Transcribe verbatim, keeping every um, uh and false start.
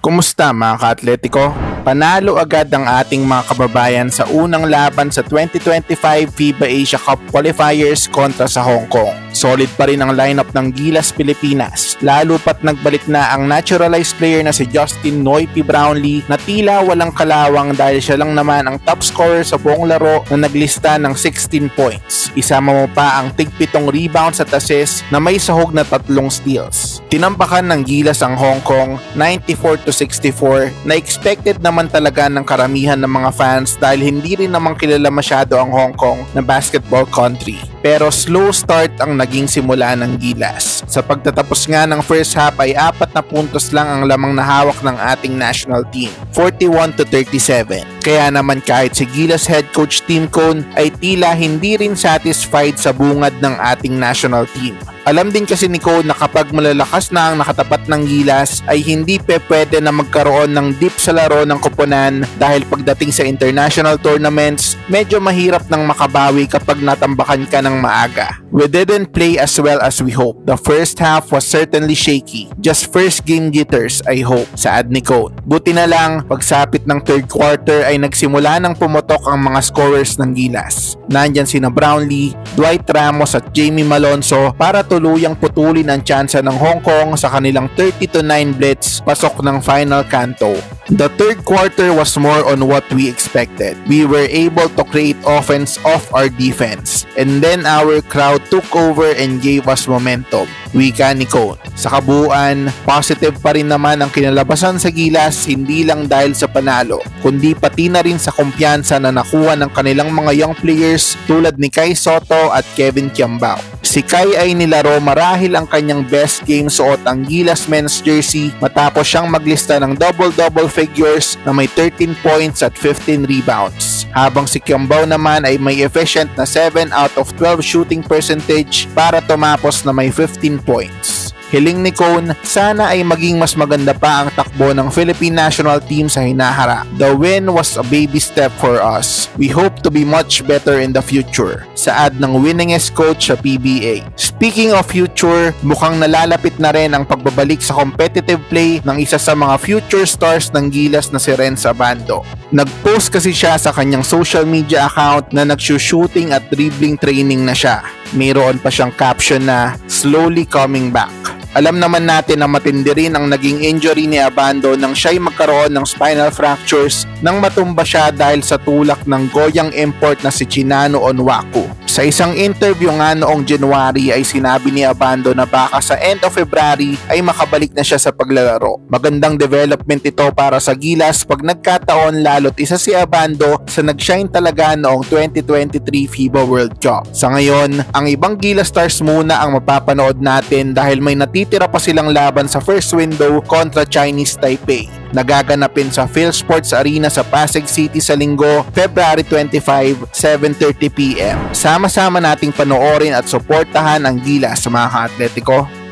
Kumusta mga ka-Atletiko? Panalo agad ang ating mga kababayan sa unang laban sa twenty twenty-five FIBA Asia Cup Qualifiers kontra sa Hong Kong. Solid pa rin ang lineup ng Gilas Pilipinas, lalo pat nagbalik na ang naturalized player na si Justin Noy P. Brownlee na tila walang kalawang dahil siya lang naman ang top scorer sa buong laro na naglista ng sixteen points. Isama mo pa ang tigpitong rebounds at assists na may sahog na tatlong steals. Tinampakan ng Gilas ang Hong Kong ninety-four to sixty-four na expected naman talaga ng karamihan ng mga fans dahil hindi rin naman kilala masyado ang Hong Kong na basketball country. Pero slow start ang naging simula ng Gilas. Sa pagtatapos nga ng first half ay apat na puntos lang ang lamang nahawak ng ating national team, forty-one to thirty-seven. Kaya naman kahit si Gilas head coach Tim Cone ay tila hindi rin satisfied sa bungad ng ating national team. Alam din kasi ni Cone na kapag malalakas na ang nakatapat ng Gilas ay hindi pe pwede na magkaroon ng dip sa laro ng koponan dahil pagdating sa international tournaments, medyo mahirap nang makabawi kapag natambakan ka ng maaga. We didn't play as well as we hoped. The first half was certainly shaky. Just first game jitters, I hope, saad ni Cone. Buti na lang, pagsapit ng third quarter ay nagsimula ng pumutok ang mga scorers ng Gilas. Nandyan sina Brownlee, Dwight Ramos at Jamie Malonzo para tuluyang putulin ang tsansa ng Hong Kong sa kanilang thirty to nine blitz pasok ng final kanto. The third quarter was more on what we expected. We were able to create offense off our defense, and then our crowd took over and gave us momentum. Wika ni Cone. Sa kabuuan, positive pa rin naman ang kinalabasan sa Gilas, hindi lang dahil sa panalo, kundi pati na rin sa kumpiyansa na nakuha ng kanilang mga young players tulad ni Kai Soto at Kevin Kiambao. Si Kai ay nilaro marahil ang kanyang best game suot ang Gilas men's jersey matapos siyang maglista ng double-double figures na may thirteen points at fifteen rebounds. Habang si Kiambao naman ay may efficient na seven out of twelve shooting percentage para tumapos na may fifteen points. Hiling ni Cone, sana ay maging mas maganda pa ang takbo ng Philippine national team sa hinaharap. The win was a baby step for us. We hope to be much better in the future, saad ng winningest coach sa P B A. Speaking of future, mukhang nalalapit na rin ang pagbabalik sa competitive play ng isa sa mga future stars ng Gilas na si Renz Abando. Nag-post kasi siya sa kanyang social media account na nagsushooting at dribbling training na siya. Mayroon pa siyang caption na slowly coming back. Alam naman natin na matindi rin ang naging injury ni Abando nang siya'y magkaroon ng spinal fractures nang matumba siya dahil sa tulak ng Goyang import na si Chinano Onwaku. Sa isang interview nga noong January ay sinabi ni Abando na baka sa end of February ay makabalik na siya sa paglalaro. Magandang development ito para sa Gilas pag nagkataon, lalo't isa si Abando sa nagshine talaga noong twenty twenty-three FIBA World Cup. Sa ngayon, ang ibang Gilas stars muna ang mapapanood natin dahil may natitira pa silang laban sa first window kontra Chinese Taipei. Nagaganapin sa PhilSports Arena sa Pasig City sa Linggo, February twenty-five, seven thirty p m Sama-sama nating panoorin at suportahan ang Gilas sa mga ka-Atletiko.